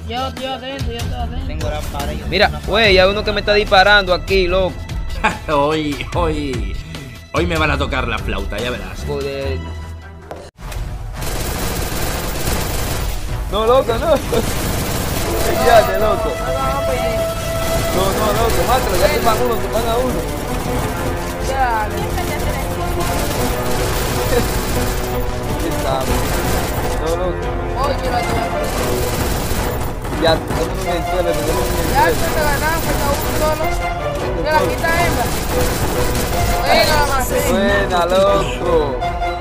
Yo estoy adentro, yo estoy adentro. Tengo la pared. Mira, güey, hay uno que me está disparando aquí, loco. Hoy me van a tocar la flauta, ya verás. Joder. No, loco, no. Fíjate, loco. No, loco, mátalo, ya te van uno, te van a uno. Ya, ¿Qué sabe? No, loco. oye, la Ya, tenemos en el suelo, tenemos en ya el se suelo. te ganaron, falta uno solo. Mira, aquí está hembra. Venga, más. Buena, loco.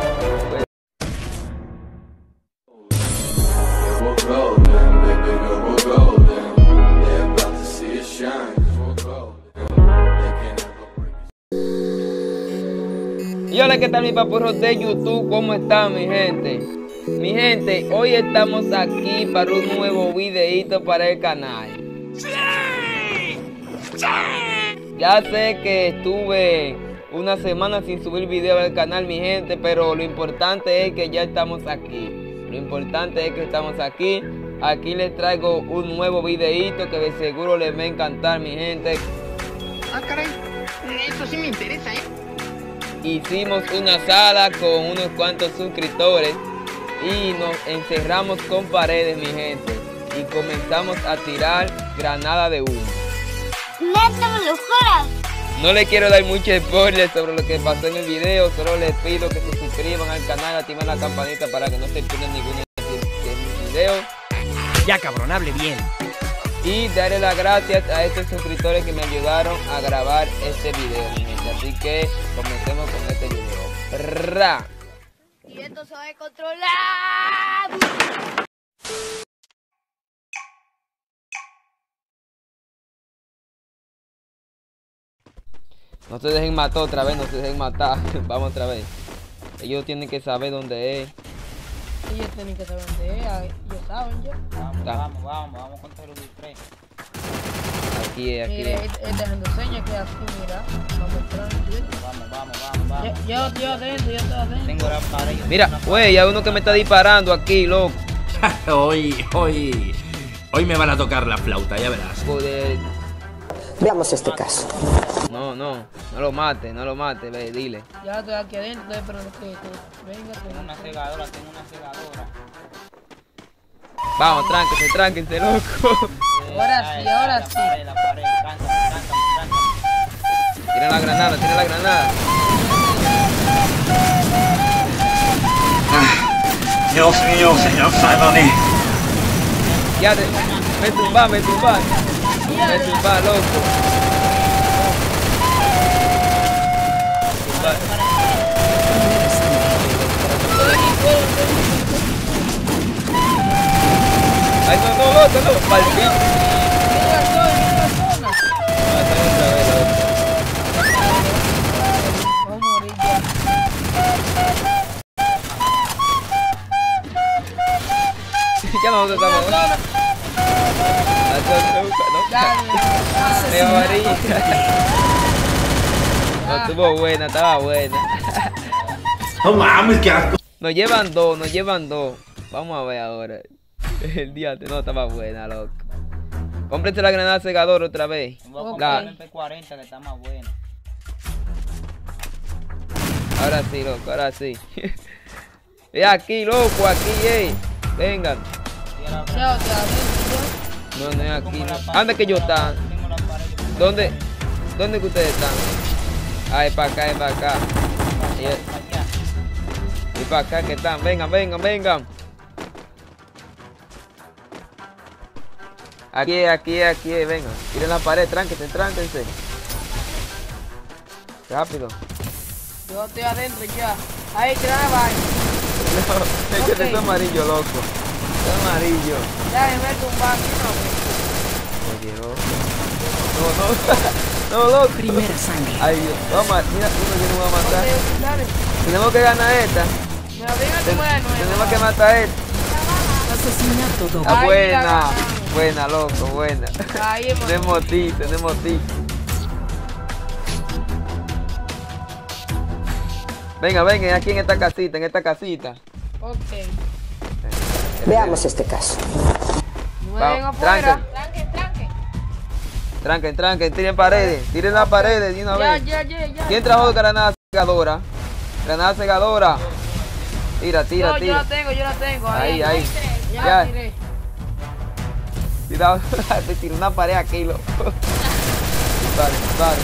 Y hola, ¿qué tal mis papurros de YouTube? ¿Cómo están, mi gente? Mi gente, hoy estamos aquí para un nuevo videito para el canal. Ya sé que estuve una semana sin subir video al canal, mi gente, pero lo importante es que ya estamos aquí. Lo importante es que estamos aquí. Aquí les traigo un nuevo videito que de seguro les va a encantar, mi gente. Ah, caray. Esto sí me interesa, ¿eh? Hicimos una sala con unos cuantos suscriptores y nos encerramos con paredes, mi gente, y comenzamos a tirar granada de humo. No les quiero dar mucho spoiler sobre lo que pasó en el video, solo les pido que se suscriban al canal, activen la campanita para que no se pierdan ninguno de mis videos. Ya cabrón, hable bien. Y darle las gracias a estos suscriptores que me ayudaron a grabar este video, mi gente. Así que comencemos con este video. ¡Ra! Y esto se va a controlar. No se dejen matar otra vez, no se dejen matar. Vamos otra vez. Ellos tienen que saber dónde es. Ellos tienen que saber dónde es, ellos saben ya. Vamos contra los tres. Aquí es, aquí Mire, es. él dejando señas que así, mira. Vamos a entrar. Vamos. Yo estoy adentro, yo estoy adentro. Tengo la pared. Mira, güey, hay uno que me está disparando aquí, loco. Hoy me van a tocar la flauta, ya verás. Joder. Veamos este caso. No lo mate, ve, dile. Ya estoy aquí adentro, estoy esperando que venga. Tengo una cegadora. Vamos, tránquense, loco. Ahora sí. La pared. Tráncame. Tira la granada. Dios mío, señor Simoni. Ya, me tumba, loco. Ay, no, loco, palpito. Vamos a morir ya. Ya nosotros estamos. Me morí. No estuvo buena, estaba buena. No mames, qué asco. Nos llevan dos. Vamos a ver ahora. El día no estaba buena, loco. Cómprate la granada cegadora otra vez. Voy a comprar el MP40 que está más bueno. Ahora sí, loco, ahora sí. Es aquí, loco, aquí, vengan. Ya estoy adentro. No es aquí. ¿Dónde que yo están? Tengo la pared. ¿Dónde que ustedes están? Ah, es para acá. Y para acá que están. Vengan. Aquí, vengan. Tiren la pared, tránquense. Rápido. Yo estoy adentro ya. Ahí, que la vaina. No, es que es amarillo, loco. Es amarillo. Ya me meto un banco, Oye, no, loco. Primera sangre. Ay, Dios. Mira, uno que nos va a matar. Dale. Tenemos que ganar esta. Me abriga tu mano. Tenemos que matar esta. Asesinato doble. Ah, Ahí buena. la ganamos. Buena, loco, buena. Ahí hemos. Tenemos tips. Venga, aquí en esta casita. Ok. Veamos este caso. Venga afuera. Tranquen, tiren paredes, tiren las paredes de una vez. Ya. ¿Quién trajo granada cegadora? Granada cegadora. Tira. No, yo la tengo. Ahí. Ya Ya. la tiré. Tira, te tiré una pared aquí, loco. Vale.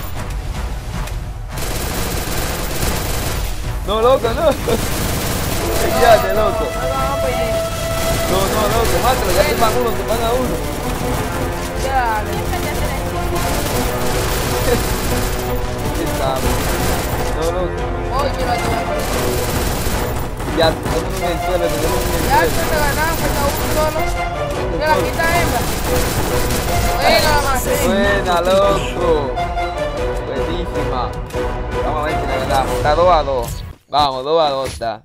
No, loco, no. Ya, loco. Vamos a pedir. No, loco, mátalo, ya te van a uno. Ya. Aquí estamos. No, loco. Oye, yo la tengo. Ya, tenemos en el suelo, Ya se te ganaron, falta uno solo. Que la quita hembra. Buena, más. Buena, loco. Buenísima. Vamos a ver si le ganamos. Está 2-2. Vamos, 2-2 está.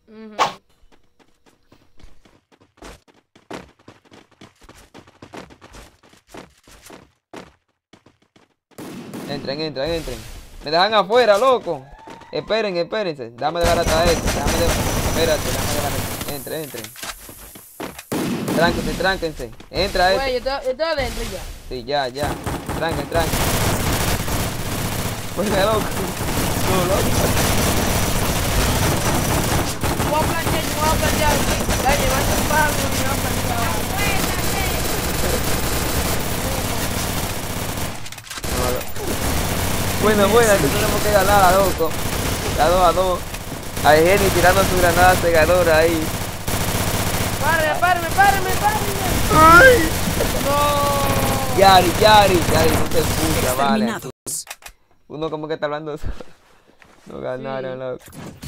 Entren. Me dejan afuera, loco. Espérense. Dame de barata esto. Espérate. Entren. Tránquense. Entra esto. Oye, yo estoy adentro ya. Sí, ya. Tranquen. Buena, loco. No, loco. Voy a planchar. Ya, llevaste un pájaro y me voy a planchar. Buena, que tenemos que ganar, loco. Está 2-2. Hay Jenny tirando su granada cegadora ahí. Párame. ¡Ay! No. Yari, no se escucha, vale. Exterminados. Uno como que está hablando solo. No ganaron, loco.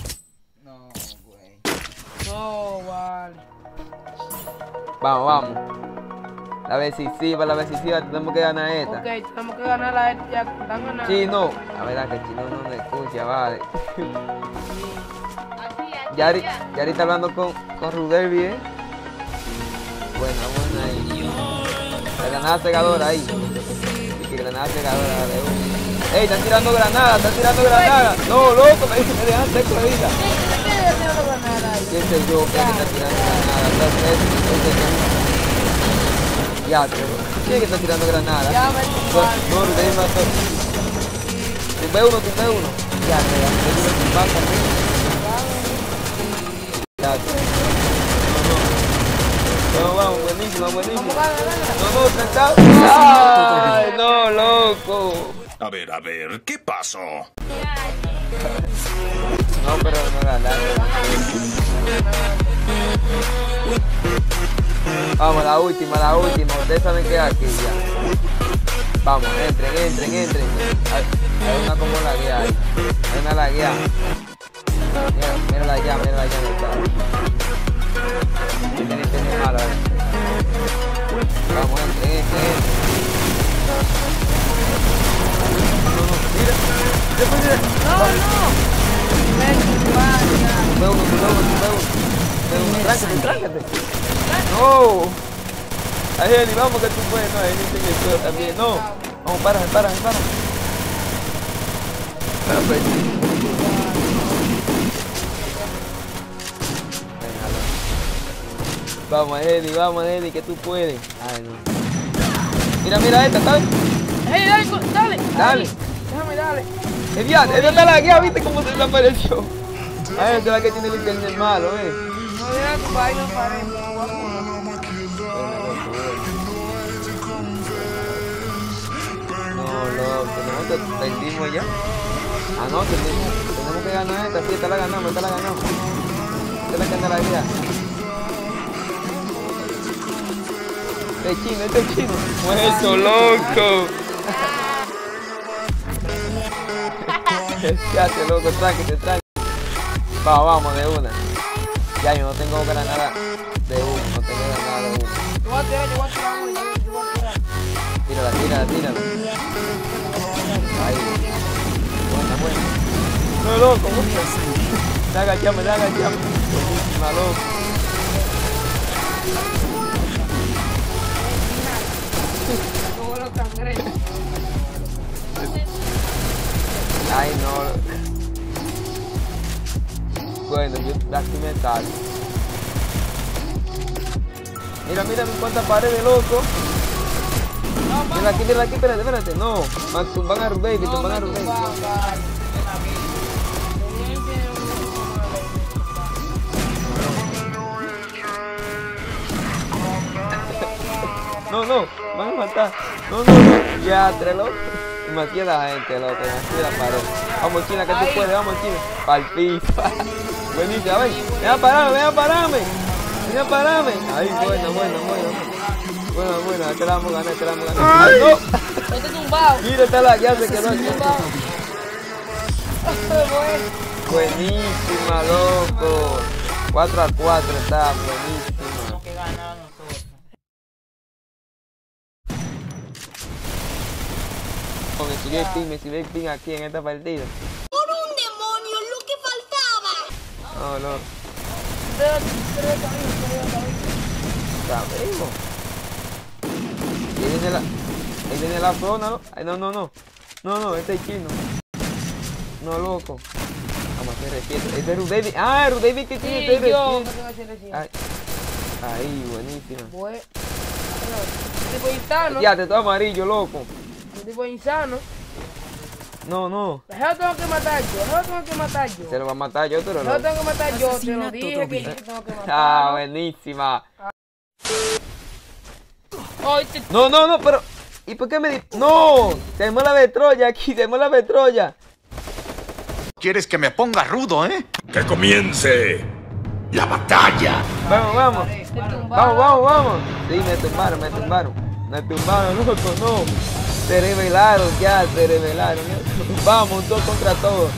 No, vale. Vamos. La decisiva, tenemos que ganar esta. Ok, tenemos que ganar la esta ya. Están ganando. Chino. La verdad que Chino no me escucha, vale. Yari está hablando con Rudelvi, ¿eh? Buena ahí. La granada cegadora ahí. Y que granada cegadora de uno. ¡Ey! Están tirando granadas. No, loco, me dejan seco de vida. ¿Quién sé yo? ¿Quién está tirando granadas? Ya, ¿quién está tirando granadas? Ya me No, Rudelvi mató. Tumbé uno. Ya, vamos, buenísimo. No, tratado. Ay, no, loco. A ver, ¿qué pasó? No, pero no ganaron. Vamos, la última. Ustedes saben que es aquí ya. Vamos, entren. Hay una como la guía ahí. Hay una la guía. Mírala allá, tiene malo, Vamos, entren. Mira. Tumbé uno. Tráncate. No. Ahí, Eli, vamos que tú puedes. No, Eli tiene el suelo también. No. Vamos, para. Vamos, Eli, que tú puedes. Ay, no. Mira esta, ¿sabes? Dale. Déjame, dale. Esta está la guía, ¿viste cómo se desapareció? Esta es la que tiene el internet malo, No, mira, compadre, no paremos. No, loco, nosotros perdimos ya. No, tenemos que ganar esta, sí, esta la ganamos. Esta es la que anda la guía. Este es chino. Muerto, loco. Fíjate, loco, tranquilo. Vamos, de una. Ya, yo no tengo granada de uno, Yo voy a tirar. Tírala. Ahí. Buena. No, loco, me agachamos. Buenísima, loco. Ay, no. Bueno, yo aquí me salgo. Mira, mira cuántas paredes, loco. Mira aquí, espérate, espérate. No, van a Ruth Davidson, van a Ruth Davidson. No, van a matar. No. Ya, loco. Demasiada gente, loco, demasiada pared. Vamos, China, que tú puedes, vamos, China. Pa'l piso. Buenísimo, a ver. Ven a pararme. Ahí, bueno. Bueno, este la vamos a ganar, ¡No! Este tumbado. Mira, está la ya se quedó aquí. Buenísima, loco. 4-4 está, buenísima. Que ganamos nosotros. Me subí el ping aquí en esta partida. ¡Por un demonio, lo que faltaba! No. Sabemos. Ahí viene la zona, ¿no? Ay, no, este es chino. No, loco. Vamos a hacer respeto. Este es Ruth Davidson. Ah, Ruth Davidson que tiene este respeto. Ahí, buenísima. Tipo insano. Ya, te está amarillo, loco. Tipo insano. No. Eso lo tengo que matar yo. Se lo va a matar yo, pero Eso no. lo tengo que matar yo. Te lo Asesinato dije doble. que yo tengo que matar. Ah, buenísima. Ay, No, pero... ¿Y por qué me di...? ¡No! Tenemos la de Troya aquí, ¿Quieres que me ponga rudo, eh? Que comience la batalla. Vamos. Vamos. Sí, me tumbaron. Loco, no. Se revelaron. Vamos, todos contra todos.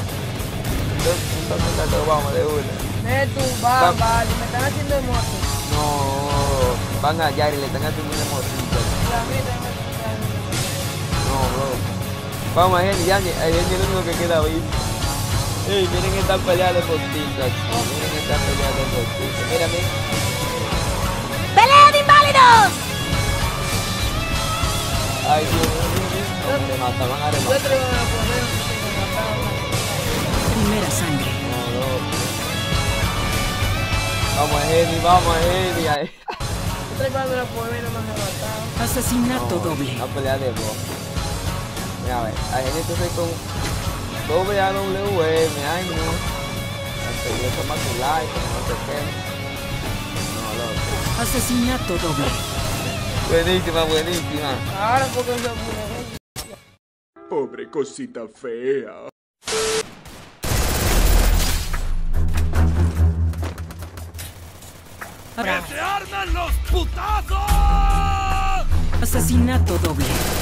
Vamos de una. me tumbaron, vale. Me están haciendo emoción. No. Van a Yari, le están haciendo una emoción. No, bro. Vamos a Jenny, el único que queda vivo. Miren esta pelea de postitas. Mira. ¡Pelea de inválidos! Ay, Dios. Me matan, van a Yo rematar. creo que me poner Primera sangre. No. Vamos a Jenny. Ahí. Estoy para la poder no me matado. Asesinato doble. Una pelea de voz. Mira, a ver. A Jenny entonces con WAWM. Ay, no. Yo toma tu like, no sé qué. No, loco. Asesinato doble. Buenísima. Ahora porque no se puede. Pobre cosita fea. ¡Se arman los putazos! Asesinato doble.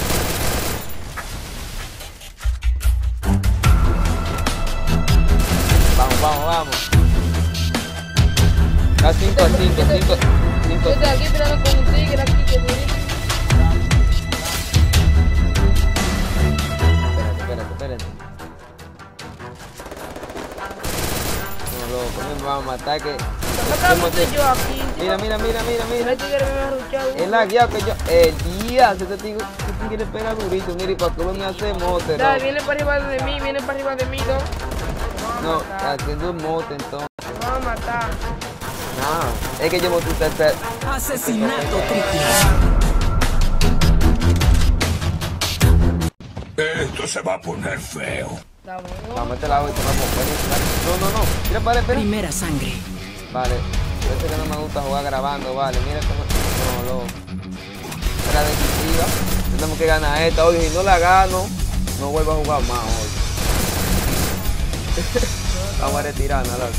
Vamos. A 5. Yo estoy aquí esperando con un tigre aquí que viene. Espérate. No, loco, me van a matar que... Yo aquí. Mira. El tigre me ha ruchado. Es la guía que yo... día, este tigre pega durito. Mira, y para que me hace mote, Dale, ¿no? viene para arriba de mí, ¿no? No, haciendo un mote, entonces. Me van a matar. No, es que yo monté usted. Asesinato triple. Esto se va a poner feo. Vamos a este lado y te vamos a poner. No. Mira, vale, espera. Primera sangre. Vale, parece que no me gusta jugar grabando, vale. Mira cómo... No, loco. Era decisiva. Tenemos que ganar esta hoy. Si no la gano, no vuelvo a jugar más hoy. Vamos a retirarnos, loco.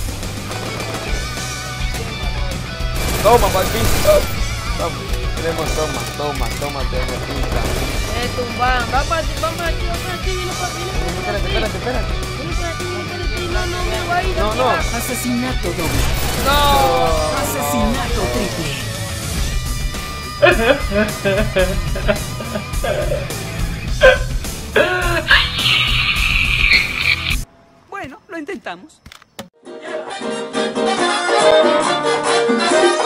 Toma, para el piso. Vamos. Tenemos toma, tenemos pizza. Me tumban. Vamos aquí, viene para ti. Espérate. No, me voy a ir. No. Asesinato doble. No. Asesinato triple. Bueno, lo intentamos.